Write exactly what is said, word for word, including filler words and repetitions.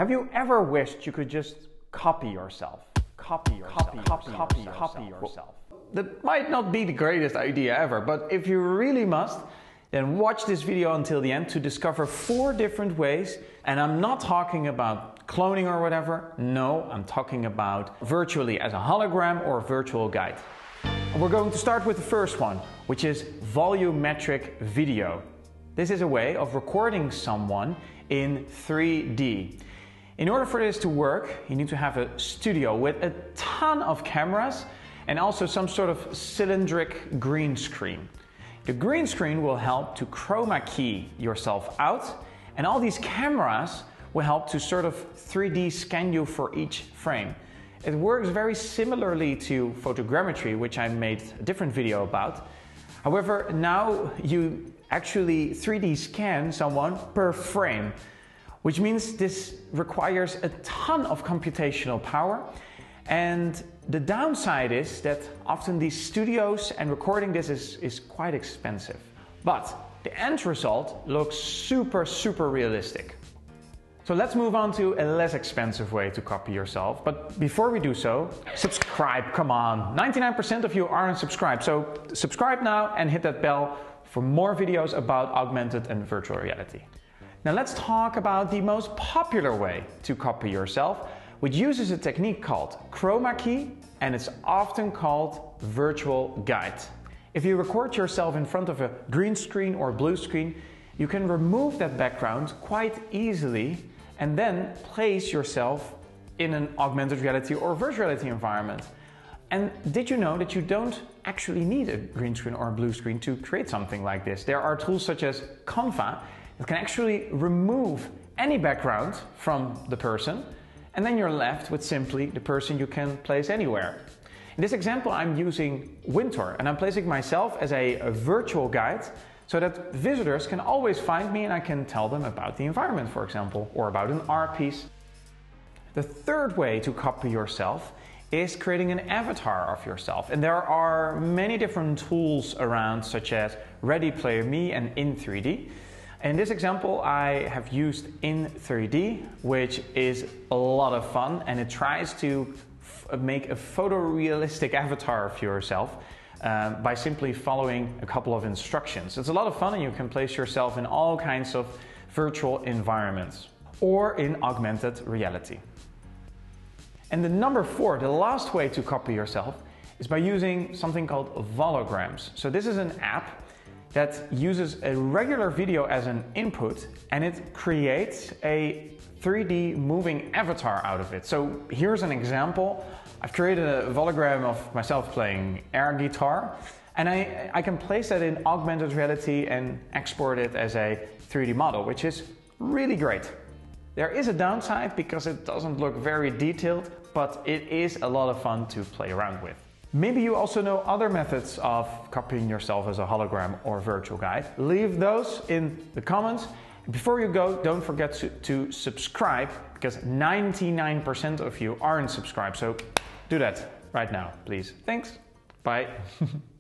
Have you ever wished you could just copy yourself? Copy yourself. Copy, copy, copy, copy yourself. That might not be the greatest idea ever, but if you really must, then watch this video until the end to discover four different ways. And I'm not talking about cloning or whatever. No, I'm talking about virtually as a hologram or virtual guide. And we're going to start with the first one, which is volumetric video. This is a way of recording someone in three D. In order for this to work, you need to have a studio with a ton of cameras and also some sort of cylindric green screen. The green screen will help to chroma key yourself out, and all these cameras will help to sort of three D scan you for each frame. It works very similarly to photogrammetry, which I made a different video about. However, now you actually three D scan someone per frame, which means this requires a ton of computational power. And the downside is that often these studios and recording this is, is quite expensive. But the end result looks super, super realistic. So let's move on to a less expensive way to copy yourself. But before we do so, subscribe, come on. ninety-nine percent of you aren't subscribed. So subscribe now and hit that bell for more videos about augmented and virtual reality. Now let's talk about the most popular way to copy yourself, which uses a technique called chroma key, and it's often called virtual guide. If you record yourself in front of a green screen or blue screen, you can remove that background quite easily and then place yourself in an augmented reality or virtual reality environment. And did you know that you don't actually need a green screen or a blue screen to create something like this? There are tools such as Canva that can actually remove any background from the person, and then you're left with simply the person you can place anywhere. In this example, I'm using Winter, and I'm placing myself as a, a virtual guide so that visitors can always find me and I can tell them about the environment, for example, or about an art piece. The third way to copy yourself is creating an avatar of yourself. And there are many different tools around, such as Ready Player Me and In three D. In this example, I have used In three D, which is a lot of fun, and it tries to f make a photorealistic avatar of yourself uh, by simply following a couple of instructions. It's a lot of fun, and you can place yourself in all kinds of virtual environments or in augmented reality. And the number four, the last way to copy yourself, is by using something called Volograms. So this is an app that uses a regular video as an input, and it creates a three D moving avatar out of it. So here's an example. I've created a Vologram of myself playing air guitar, and I, I can place that in augmented reality and export it as a three D model, which is really great. There is a downside because it doesn't look very detailed, but it is a lot of fun to play around with. Maybe you also know other methods of copying yourself as a hologram or virtual guide. Leave those in the comments. Before you go, don't forget to, to subscribe, because ninety-nine percent of you aren't subscribed. So do that right now, please. Thanks. Bye.